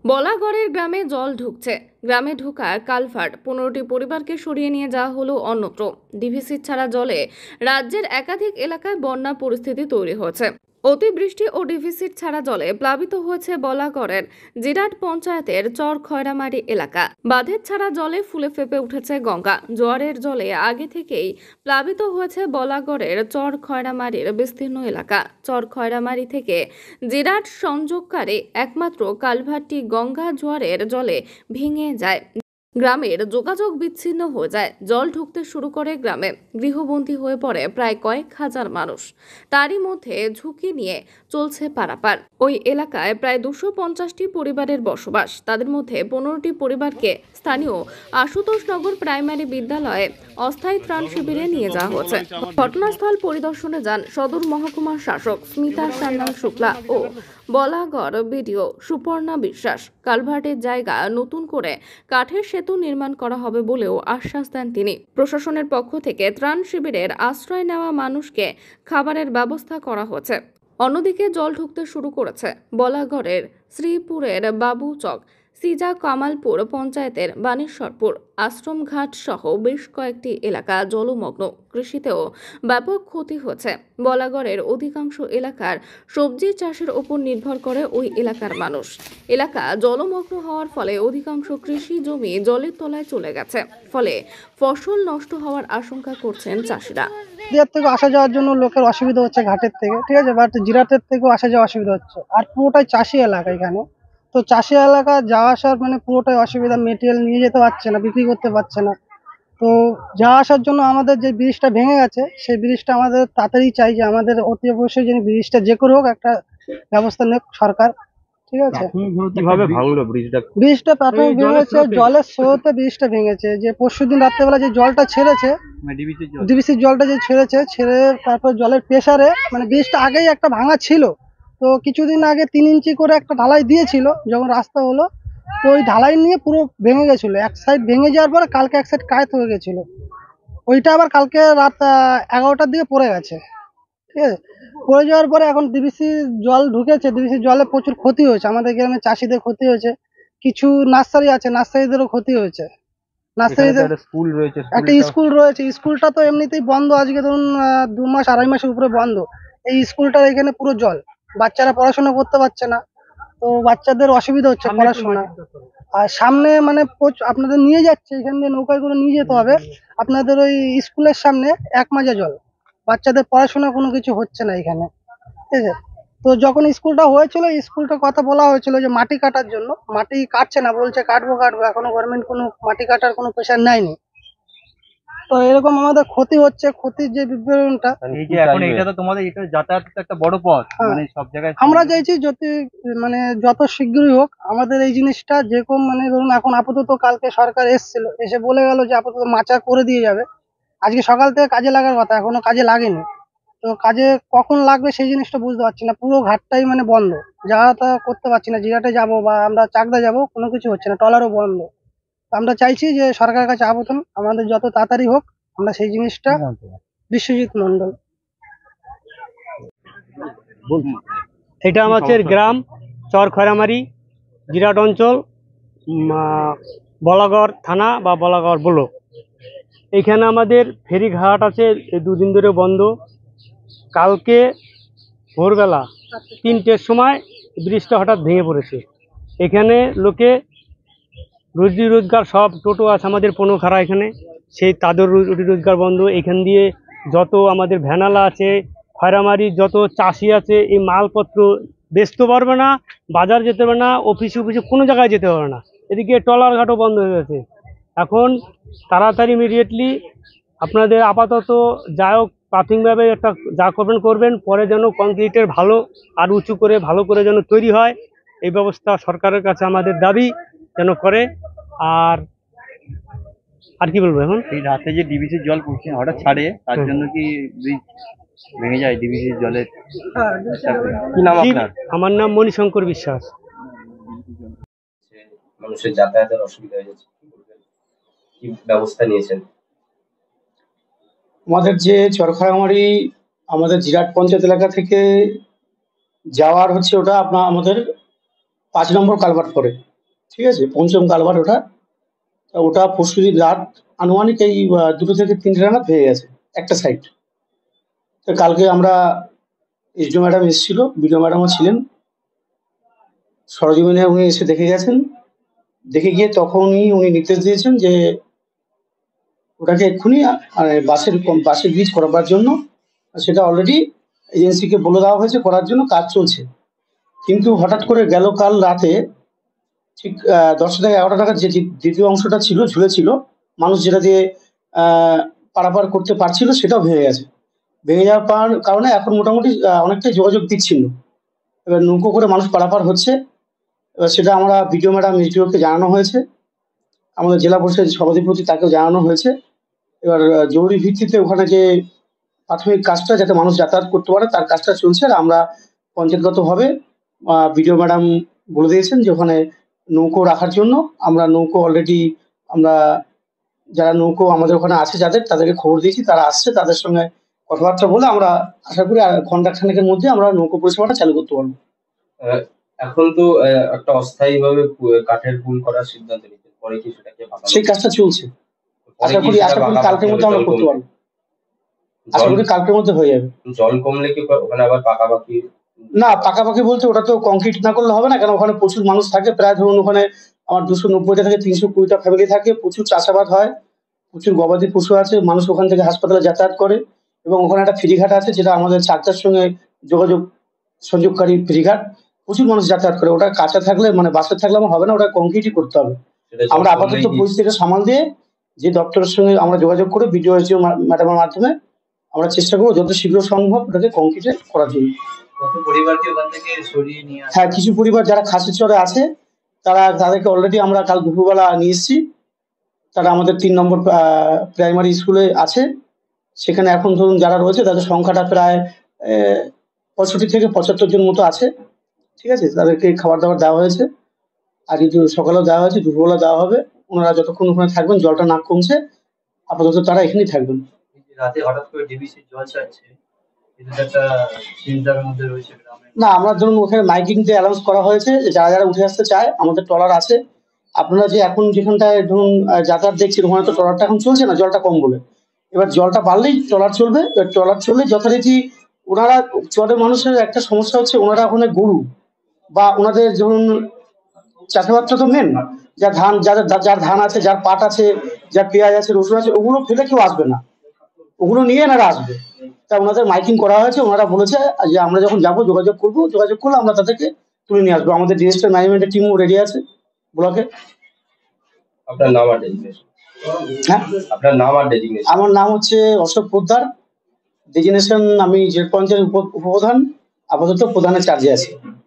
বলাগড়ের গ্রামে জল ঢুকছে। গ্রামে ঢোকা কালভার্ট 15টি পরিবারকে সরিয়ে নিয়ে যাওয়া হলো অন্যত্র। ডিভিসি ছাড়া জলে রাজ্যের একাধিক এলাকায় বন্যা পরিস্থিতি তৈরি হয়েছে। অতিবৃষ্টি ও ডিভিসির ছাড়া জলে প্লাবিত হয়েছে বলাগড়ের জিরাট পঞ্চায়েতের চর খয়রামারি এলাকা। বাঁধের ছাড়া জলে ফুলে ফেপে উঠেছে গঙ্গা। জোয়ারের জলে আগে থেকেই প্লাবিত হয়েছে বলাগড়ের চর খয়রামারির বিস্তীর্ণ এলাকা। চর খয়রামারি থেকে জিরাট সংযোগকারী একমাত্র কালভার্টটি গঙ্গা জোয়ারের জলে ভেঙে যায়। গ্রামের যোগাযোগ বিচ্ছিন্ন হয়ে যায়। জল ঢুকতে শুরু করে গ্রামে। গৃহবন্দী হয়ে পড়ে প্রায় কয়েক হাজার মানুষ। তারই মধ্যে ঝুঁকি নিয়ে চলছে পারাপার। ওই এলাকায় প্রায় 250টি পরিবারের বসবাস। তাদের মধ্যে 15টি পরিবারকে স্থানীয় আশুতোষনগর প্রাইমারি বিদ্যালয়ে অস্থায়ী ত্রাণ শিবিরে নিয়ে যাওয়া হয়েছে। ঘটনাস্থল পরিদর্শনে যান সদর মহকুমার শাসক স্মিতা সান্যাল শুক্লা ও বলাগড় বিডিও সুপর্ণা বিশ্বাস। কালভার্টের জায়গা নতুন করে কাঠের সেতু নির্মাণ করা হবে বলেও আশ্বাস দেন তিনি। প্রশাসনের পক্ষ থেকে ত্রাণ শিবিরের আশ্রয় নেওয়া মানুষকে খাবারের ব্যবস্থা করা হয়েছে। অন্যদিকে জল ঢুকতে শুরু করেছে বলাগড়ের শ্রীপুরের বাবুচক, সিজা কামালপুর পঞ্চায়েতের বানেশ্বরপুর, আশ্রমঘাট সহ বেশ কয়েকটি এলাকা জলমগ্ন। কৃষিতেও ব্যাপক ক্ষতি হয়েছে। বলাগড়ের অধিকাংশ এলাকার সবজি চাষের ওপর নির্ভর করে ওই এলাকার মানুষ। এলাকা জলমগ্ন হওয়ার ফলে অধিকাংশ কৃষি জমি জলের তলায় চলে গেছে। ফলে ফসল নষ্ট হওয়ার আশঙ্কা করছেন চাষিরা। দিয়ার থেকে আসা যাওয়ার জন্য লোকের অসুবিধা হচ্ছে ঘাটের থেকে, ঠিক আছে, বাট জিরাতের থেকেও আসা যাওয়া অসুবিধা হচ্ছে। আর পুরোটাই চাষি এলাকা এখানে, তো চাষি এলাকা যাওয়া আসার মানে পুরোটাই অসুবিধা। মেটেরিয়াল নিয়ে যেতে পারছে না, বিক্রি করতে পারছে না। তো যাওয়া আসার জন্য আমাদের যে ব্রিজটা ভেঙে গেছে, সেই ব্রিজটা আমাদের তাড়াতাড়ি চাই যে আমাদের অতি অবশ্যই যেন ব্রিজটা যে করে হোক একটা ব্যবস্থা নেক সরকার, ঠিক আছে। কিভাবে ভাঙলো ব্রিজটা? ব্রিজটা প্রাথমিক ভেঙেছে জলের স্রোতে, ব্রিজটা ভেঙেছে। যে পরশুদিন রাত্রেবেলা যে জলটা ছেড়েছে, ডিবিসির জলটা যে ছেড়ে তারপর জলের প্রেসারে মানে ব্রিজটা আগেই একটা ভাঙা ছিল। তো কিছুদিন আগে 3 ইঞ্চি করে একটা ঢালাই দিয়েছিল যখন রাস্তা হলো, তো ওই ঢালাই নিয়ে পুরো ভেঙে গেছিল। এক সাইড ভেঙে যাওয়ার পরে কালকে এক সাইড কায়েত হয়ে গেছিল। ওইটা আবার কালকে রাত 11টার দিকে পড়ে গেছে, ঠিক আছে। পড়ে যাওয়ার পরে এখন ডিবিসি জল ঢুকেছে। ডিবিসি জলে প্রচুর ক্ষতি হয়েছে, আমাদের গ্রামে চাষিদের ক্ষতি হয়েছে। কিছু নার্সারি আছে, নার্সারিদেরও ক্ষতি হয়েছে। নার্সারিদের স্কুল রয়েছে, একটা স্কুল রয়েছে। স্কুলটা তো এমনিতেই বন্ধ, আজকে ধরুন 2 মাস 2.5 মাসের উপরে বন্ধ। এই স্কুলটার এখানে পুরো জল, বাচ্চারা পড়াশোনা করতে পারছে না। তো বাচ্চাদের অসুবিধা হচ্ছে পড়াশোনা। আর সামনে মানে আপনাদের নিয়ে যাচ্ছে, এখান দিয়ে নৌকায় করে নিয়ে যেতে হবে আপনাদের ওই স্কুলের সামনে 1 মাজা জল। বাচ্চাদের পড়াশোনা কোনো কিছু হচ্ছে না এখানে, ঠিক আছে। তো যখন স্কুলটা হয়েছিল, স্কুলটার কথা বলা হয়েছিল যে মাটি কাটার জন্য, মাটি কাটছে না, বলছে কাটবো। এখনো গভর্নমেন্ট কোনো মাটি কাটার কোনো প্রেশার নেয়নি। তো এরকম আমাদের ক্ষতি হচ্ছে। ক্ষতির যে বিবরণটা, এই যে এখন এটা তো তোমাদের এটা যাতায়াতের একটা বড় পথ, মানে সব জায়গায় আমরা চাইছি যত শীঘ্রই হোক আমাদের এই জিনিসটা যেরকম মানে ধরুন এখন আপাতত কালকে সরকার এসে বলে গেল যে আপাতত মাচা করে দিয়ে যাবে। আজকে সকাল থেকে কাজে লাগার কথা, এখনো কাজে লাগেনি। তো কাজে কখন লাগবে সেই জিনিসটা বুঝতে পারছি না। পুরো ঘাটটাই মানে বন্ধ, যাওয়াটা করতে পারছি না। জিরাটে যাব বা আমরা চাকদা যাব, কোনো কিছু হচ্ছে না, ট্রলারও বন্ধ। আমরা চাইছি যে সরকারের কাছে আবেদন আমাদের যত তাড়াতাড়ি হোক আমরা সেই জিনিসটা। বিশ্বজিৎ মন্ডল। এটা আমাদের গ্রাম চর খয়রামারি, জিরাট অঞ্চল, বলাগড় থানা বা বলাগড় ব্লক। এখানে আমাদের ফেরিঘাট আছে, 2 দিন ধরে বন্ধ। কালকে ভোরবেলা 3টের সময় ব্রিজটা হঠাৎ ভেঙে পড়েছে। এখানে লোকে রুজি রোজগার সব টোটো আছে আমাদের পনোখারা এখানে, সেই তাদের রুজি রোজগার বন্ধ। এখান দিয়ে যত আমাদের ভ্যানালা আছে, খয়রামারি যত চাষি আছে, এই মালপত্র বেচতে পারবে না, বাজার যেতে পারবে না, অফিসে কোনো জায়গায় যেতে পারবে না। এদিকে ট্রলার ঘাটও বন্ধ হয়ে গেছে। এখন তাড়াতাড়ি ইমিডিয়েটলি আপনাদের আপাতত যাই হোক প্রাথমিকভাবে একটা যা করবেন, পরে যেন কংক্রিটের ভালো আর উঁচু করে ভালো করে যেন তৈরি হয়, এই ব্যবস্থা সরকারের কাছে আমাদের দাবি যেন করে। আর কি বলবো, এখন এই রাতে যে ডিবিসির জল পড়ছে হঠাৎ ছাড়ে, তার জন্য কি ব্রিজ ভেঙে যায় ডিবিসির জলে? কি নাম আপনার? আমার নাম মণিশঙ্কর বিশ্বাস। মানুষের যাতায়াতের অসুবিধা হয়ে যাচ্ছে, কি ব্যবস্থা নিয়েছেন? আমাদের যে চরখয়রামারি আমাদের জিরাট পঞ্চায়েত এলাকা থেকে যাওয়ার হচ্ছে, ওটা আমাদের 5 নম্বর কালভার্ট পড়ে। ঠিক আছে, পঞ্চম কালভার্ট ওটা। তা ওটা পরশুদিন রাত আনুমানিক এই 2টো থেকে 3টে নাগাদ ভেঙে গেছে একটা সাইড। তো কালকে আমরা এসডিও ম্যাডাম এসেছিল, বিডিও ম্যাডামও ছিলেন, সরজমিনে উনি এসে দেখে গেছেন। দেখে গিয়ে তখনই উনি নির্দেশ দিয়েছেন যে ওটাকে এক্ষুনি বাসের ব্রিজ করাবার জন্য। সেটা অলরেডি এজেন্সিকে বলে দেওয়া হয়েছে, করার জন্য কাজ চলছে। কিন্তু হঠাৎ করে গেল কাল রাতে ঠিক 10টা থেকে 11টা নাগাদ যে দ্বিতীয় অংশটা ছিল, ঝুলেছিল, মানুষ যেটা দিয়ে পারাপার করতে পারছিল, সেটাও ভেঙে গেছে। ভেঙে যাওয়ার কারণে এখন মোটামুটি অনেকটাই যোগাযোগ বিচ্ছিন্ন। এবার নৌকো করে মানুষ পারাপার হচ্ছে। এবার সেটা আমরা বিডিও ম্যাডাম এসডিওকে জানানো হয়েছে, আমাদের জেলা পরিষদের সভাধিপতি তাকেও জানানো হয়েছে। এবার জরুরি ভিত্তিতে ওখানে যে প্রাথমিক কাজটা যাতে মানুষ যাতায়াত করতে পারে তার কাজটা চলছে। আর আমরা পঞ্চায়েতগতভাবে বিডিও ম্যাডাম বলে দিয়েছেন যে ওখানে নৌকো রাখার জন্য আমরা নৌকো অলরেডি আমরা যারা নৌকো আমাদের ওখানে আছে তাদেরকে খবর দিয়েছি, তারা আসছে, তাদের সঙ্গে কথাবার্তা বলে আমরা আশা করি আর ঘন্টা খানেকের মধ্যে আমরা নৌকো পরিষেবাটা চালু করতে পারবো। এখন তো একটা অস্থায়ীভাবে কাঠের পুল করার সিদ্ধান্ত নিচ্ছে, পরে কি সেটাকে সেই কাজটা চলছে। আশা করি কালকের মধ্যে আমরা করতে পারবো। আশা করি কালকের মধ্যে হয়ে যাবে। জল কমলে কি ওখানে আবার পাকাপাকি? না, পাকাপাকি বলতে ওটা তো কংক্রিট না করলে হবে না, কারণ ওখানে প্রচুর মানুষ থাকে। প্রায় ধরুন ওখানে আমার 290টা থেকে 320টা ফ্যামিলি থাকে, প্রচুর চাষাবাদ হয়, প্রচুর গবাদি পশু আছে, মানুষ ওখান থেকে হাসপাতালে যাতায়াত করে। এবং ওখানে একটা ফেরিঘাট আছে যেটা আমাদের চাকদার সঙ্গে যোগাযোগ সংযোগকারী ফেরিঘাট, প্রচুর মানুষ যাতায়াত করে। ওটা কাঁচা থাকলে মানে বাসে থাকলে আমার হবে না, ওটা কংক্রিটই করতে হবে। আমরা আপাতত পরিস্থিতিটা সামাল দিয়ে যে দপ্তরের সঙ্গে আমরা যোগাযোগ করে বিডিও এসডিও ম্যাডামের মাধ্যমে আমরা চেষ্টা করবো যত শীঘ্র সম্ভব ওটাকে কংক্রিটে করার জন্য। হ্যাঁ, কিছু পরিবার যারা খাসির চরে আছে তাদেরকে অলরেডি আমরা কাল দুপুরবেলা নিয়ে এসেছি। তারা আমাদের 3 নম্বর প্রাইমারি স্কুলে আছে। সেখানে এখন ধরুন যারা রয়েছে তাদের সংখ্যাটা প্রায় 65 থেকে 75 জন মতো আছে। ঠিক আছে, তাদেরকে খাবার দাবার দেওয়া হয়েছে, আর কিন্তু সকালেও দেওয়া হয়েছে, দুপুরবেলা দেওয়া হবে। ওনারা যতক্ষণ ওখানে থাকবেন, জলটা না কমছে, আপাতত তারা এখানেই থাকবেন। রাতে হঠাৎ করে ডিবিসির জল ছাড়ছে, এটা একটা চিন্তার মধ্যে রয়েছে গ্রামে। না, আমরা ধরুন ওখানে মাইকিং দিয়ে অ্যানাউন্স করা হয়েছে যে যারা যারা উঠে আসতে চায়, আমাদের ট্রলার আছে। আপনারা যে এখন যেখানটায় ধরুন যাতায়াত দেখছেন, ওখানে তো ট্রলারটা এখন চলছে না, জলটা কম বলে। এবার জলটা বাড়লেই ট্রলার চলবে। এবার ট্রলার চললে যথারীতি ওনারা চরের মানুষের একটা সমস্যা হচ্ছে, ওনারা ওখানে গরু বা ওনাদের ধরুন চাষাবাদটা তো মেন, যার ধান আছে, যার পাট আছে, যার পেঁয়াজ আছে, রসুন আছে, ওগুলো ফেলে কেউ আসবে না, ওগুলো নিয়ে এনারা আসবে। তা ওনাদের মাইকিং করা হয়েছে, ওনারা বলেছে যে আমরা যখন যাবো যোগাযোগ করলে আমরা তাদেরকে তুলে নিয়ে আসবো। আমাদের ডিজাস্টার ম্যানেজমেন্টের টিমও রেডি আছে ব্লকে। আপনার নাম আর ডেজিগনেশন? হ্যাঁ, আপনার নাম আর ডেজিগনেশন? আমার নাম হচ্ছে অশোক পোদ্দার। ডেজিগনেশন আমি জেড পঞ্চায়েত উপপ্রধান, আপাতত প্রধানের চার্জে আছি।